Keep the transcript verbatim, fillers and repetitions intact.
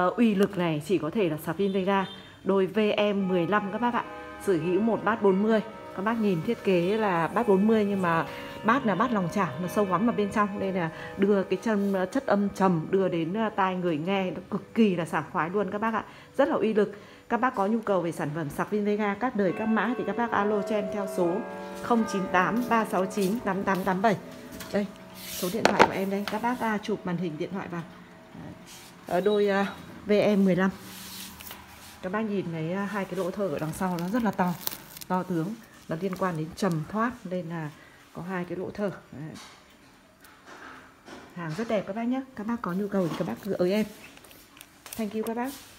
uh, uy lực này chỉ có thể là sạc pin Vega đôi V M mười lăm các bác ạ. Sở hữu một bát bốn mươi. Các bác nhìn thiết kế là bát bốn mươi nhưng mà bát là bát lòng chảo, nó sâu hoắm vào bên trong nên là đưa cái chân chất âm trầm đưa đến tai người nghe nó cực kỳ là sảng khoái luôn các bác ạ. Rất là uy lực. Các bác có nhu cầu về sản phẩm sạc pin Vega các đời các mã thì các bác alo cho em theo số không chín tám ba sáu chín tám tám tám bảy. Đây, số điện thoại của em đây, các bác uh, chụp màn hình điện thoại vào. Ở đôi uh, V M mười lăm. Các bác nhìn thấy uh, hai cái lỗ thở ở đằng sau nó rất là to, to tướng, nó liên quan đến trầm thoát nên là có hai cái lỗ thở. Đấy. Hàng rất đẹp các bác nhé. Các bác có nhu cầu thì các bác cứ ới em. Thank you các bác.